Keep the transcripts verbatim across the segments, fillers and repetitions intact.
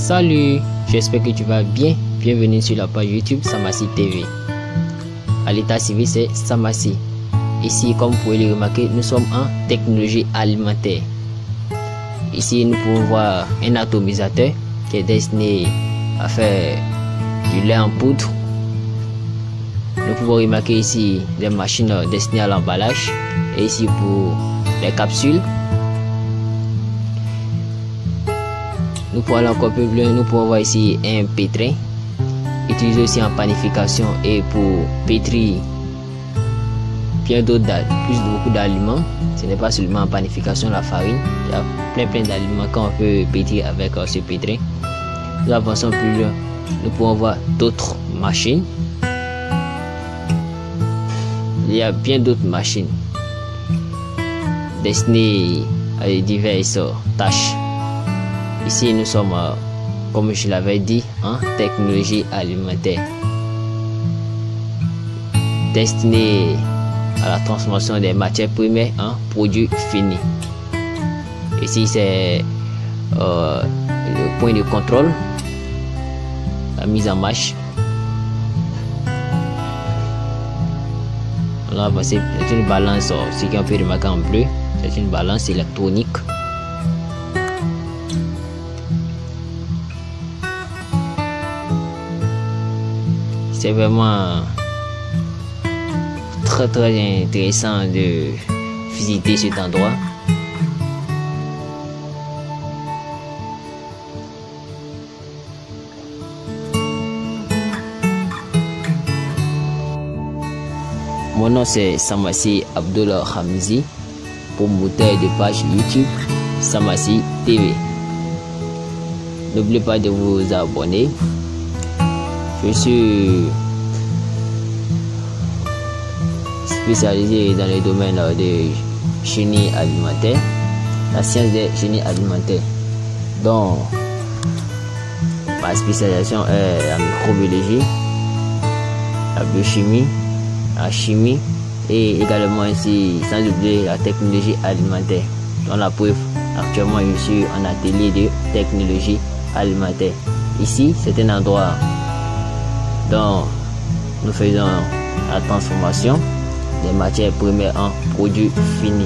Salut, j'espère que tu vas bien. Bienvenue sur la page YouTube Samassi T V. À l'état civil, c'est Samassi. Ici, comme vous pouvez le remarquer, nous sommes en technologie alimentaire. Ici, nous pouvons voir un atomisateur qui est destiné à faire du lait en poudre. Nous pouvons remarquer ici des machines destinées à l'emballage et ici pour les capsules. Nous pouvons aller encore plus loin, nous pouvons voir ici un pétrin utilisé aussi en panification et pour pétrir bien d'autres, plus de beaucoup d'aliments. Ce n'est pas seulement en panification la farine, il y a plein plein d'aliments qu'on peut pétrir avec euh, ce pétrin. Nous avançons plus loin, nous pouvons voir d'autres machines. Il y a bien d'autres machines destinées à diverses euh, tâches. Ici, nous sommes, euh, comme je l'avais dit, en technologie alimentaire, destinée à la transformation des matières premières en produits finis. Ici, c'est euh, le point de contrôle, la mise en marche. On a avancé, c'est une balance, ce qu'on peut remarquer en bleu, c'est une balance électronique. C'est vraiment très très intéressant de visiter cet endroit. Mon nom c'est Samassi Abdul Hamzi, promoteur de page YouTube Samassi T V. N'oubliez pas de vous abonner. Je suis spécialisé dans le domaine de génie alimentaire, la science des génie alimentaire. Donc, ma spécialisation est la microbiologie, la biochimie, la chimie et également ici, sans oublier la technologie alimentaire. Dans la preuve, actuellement je suis en atelier de technologie alimentaire. Ici, c'est un endroit dont nous faisons la transformation des matières premières en produits finis.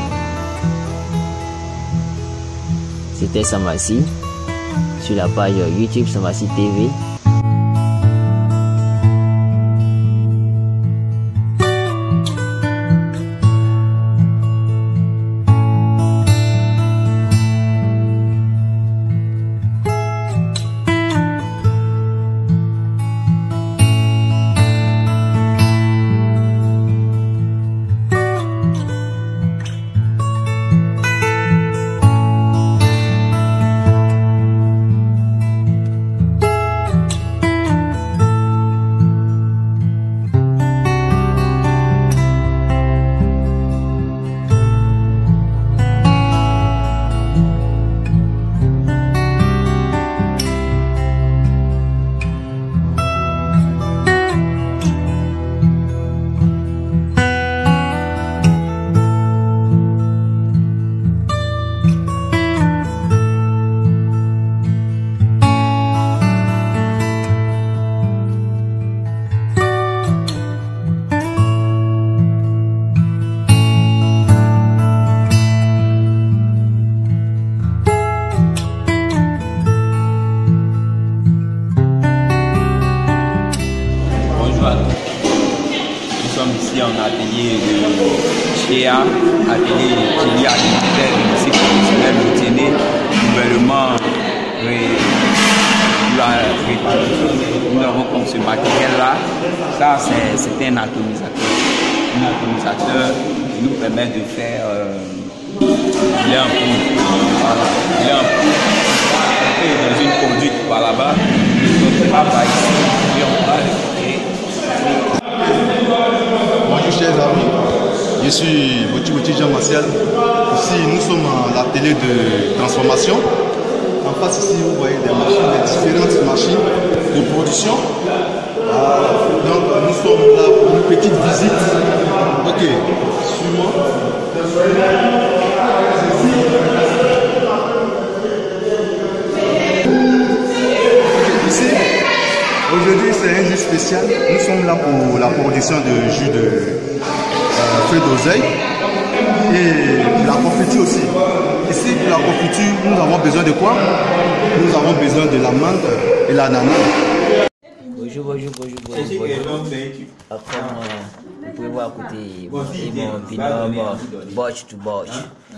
C'était Samassi sur la page YouTube Samassi T V. Nous sommes ici en atelier de G A, atelier de génie alimentaire du lycée professionnel de Téné, gouvernement. Nous avons comme ce matériel-là, ça c'est un atomisateur. Un atomisateur qui nous permet de faire euh, du lait en poudre. Voilà, du lait en poudre. Dans une conduite par là-bas, donc là par ici, et on va le créer. Bonjour chers amis, je suis Bouti Bouti Jean Martial. Ici nous sommes à l'atelier de transformation. En face ici vous voyez des machines, des différentes machines de production. Voilà. Donc nous sommes là pour une petite visite. Ok, suis-moi. Aujourd'hui, c'est un jour spécial. Nous sommes là pour la production de jus de euh, feuilles d'oseille et pour la confiture aussi. Ici, pour la confiture, nous avons besoin de quoi? Nous avons besoin de la menthe et l'ananas. Bonjour, bonjour, bonjour, bonjour, bonjour. Après, moi, vous pouvez voir à côté, mon binôme, Botch to Botch.